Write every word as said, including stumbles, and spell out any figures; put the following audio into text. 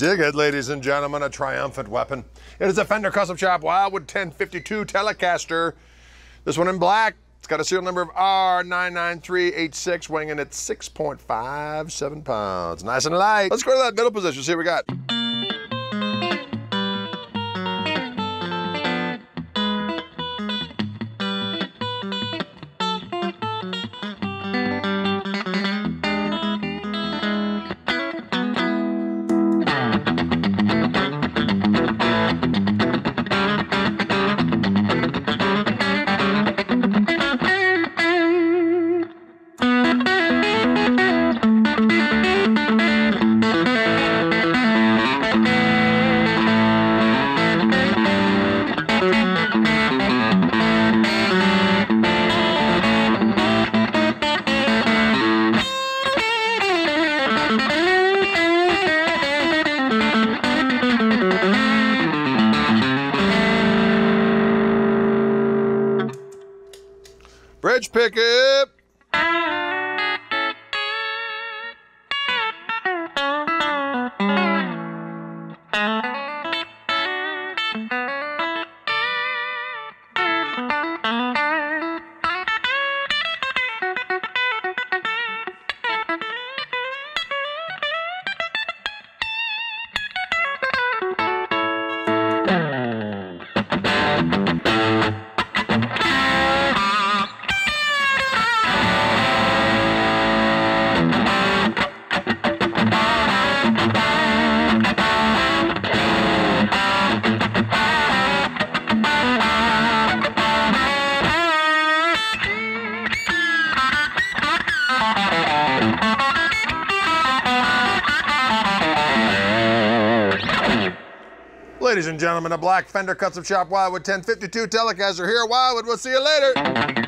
Dig it, ladies and gentlemen, a triumphant weapon. It is a Fender Custom Shop Wildwood ten fifty-two Telecaster. This one in black. It's got a serial number of R nine nine three eight six, weighing in at six point five seven pounds. Nice and light. Let's go to that middle position, see what we got. Bridge pickup. Ladies and gentlemen, a black Fender Custom Shop Wildwood ten fifty-two Telecaster here at Wildwood. We'll see you later.